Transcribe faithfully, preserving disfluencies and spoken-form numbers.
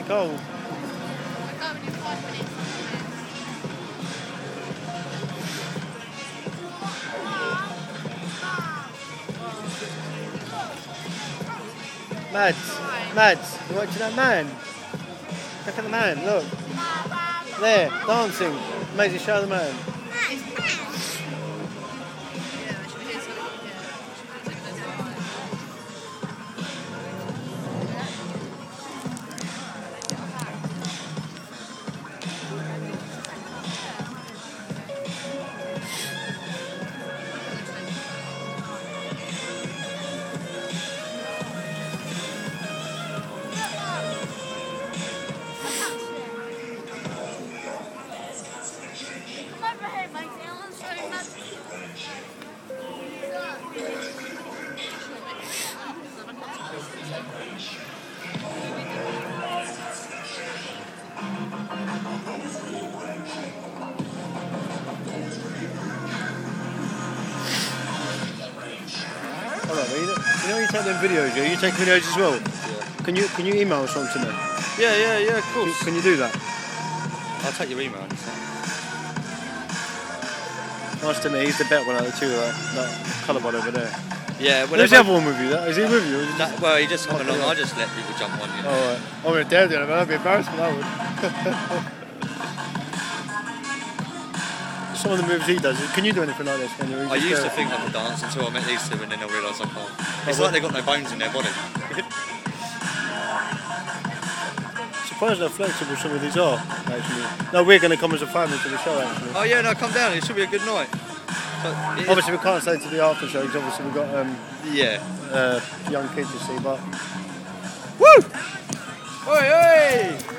cold. I'm going in five minutes. Mads, Mads, you watching that man? Look at the man, look. There, dancing. Amazing, show the man. Alright, well, you know, you know you take them videos, yeah? You take videos as well? Yeah. Can you can you email some to me? Yeah, yeah, yeah, of course. Can, can you do that? I'll take your email. Nice to meet. He's the better one out of the two, uh, that colour bod over there. Yeah, well, who's the other one with you? That is he with you? Or is he that, just... well, he just come oh, along. yeah. I just let people jump on, you know. Alright. I'm going to dare doing it, man. I'd be embarrassed for that one. Some of the moves he does, can you do anything like this? When you're I used there? to think I could dance until I met these two and then I realised I can't. It's Oh, like they've got no bones in their body. Surprised how flexible some of these are, actually. No, we're going to come as a family to the show, actually. Oh yeah, no, come down. It should be a good night. So, Obviously, we can't stay to the after show because obviously we've got um, yeah, uh, young kids to see, but... Woo! Oi, oi!